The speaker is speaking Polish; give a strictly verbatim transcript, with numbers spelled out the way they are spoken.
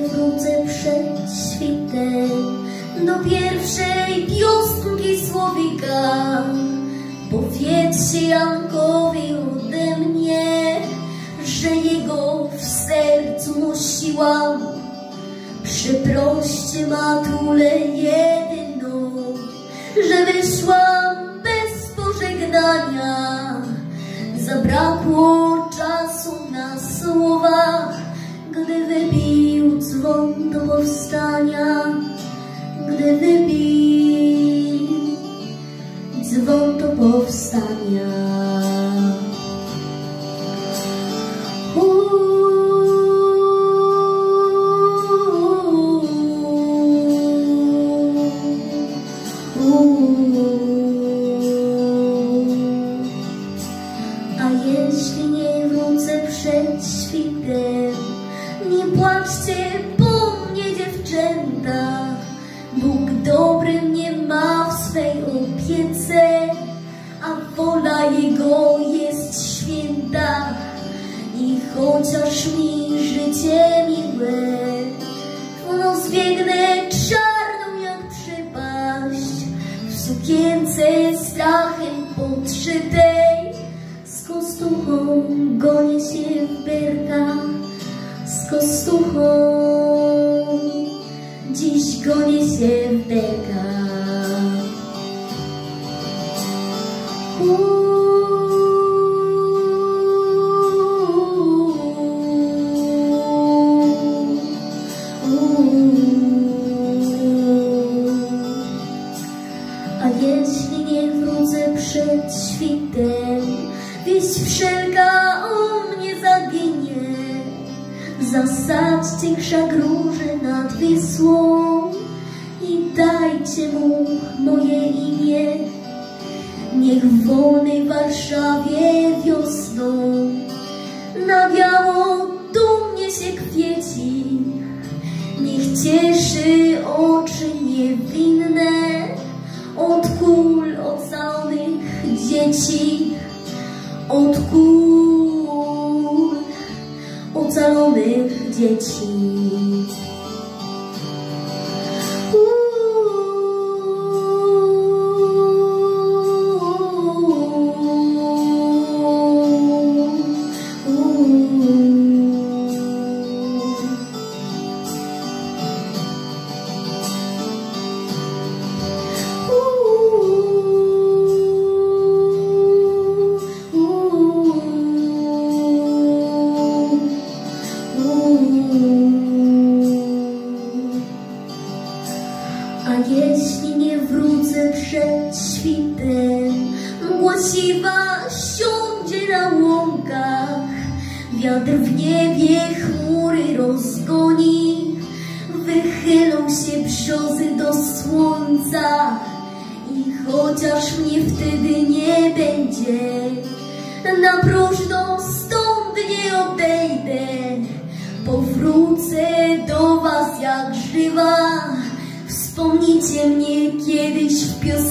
wrócę przed świtem do pierwszej piosenki słowika. Powiedzcie Jankowi ode mnie, że jego w sercu nosiłam. Przeproście matulę jedyną, że wyszłam bez pożegnania. Zabrakło czasu na słowa, gdy wybił dzwon do powstania. Gdy wybił dzwon do powstania. A jeśli nie wrócę przed świtem, nie płaczcie po mnie, dziewczęta. Bóg dobry mnie ma w swej opiece, a wola Jego jest święta. I chociaż mi życie miłe, w noc biegnę czarną jak przepaść, w sukience strachem podszytej. Z kostuchą gonię się w berkach, z kostuchą dziś gonię się w berkach. A jeśli nie wrócę przed świtem, wieść wszelka o mnie zaginie. Zasadźcie krzak róży nad Wisłą i dajcie mu moje imię. Niech w wolnej Warszawie wiosną na biało dumnie się kwieci. Niech cieszy oczy niewinne od kul ocalonych dzieci, od kul ocalonych dzieci. A jeśli nie wrócę przed świtem, mgła siwa siądzie na łąkach. Wiatr w niebie chmury rozgoni, wychylą się brzozy do słońca. I chociaż mnie wtedy nie będzie, na próżno stąd nie odejdę. Powrócę do was jak żywa. Wspomnijcie mnie kiedyś w piosence.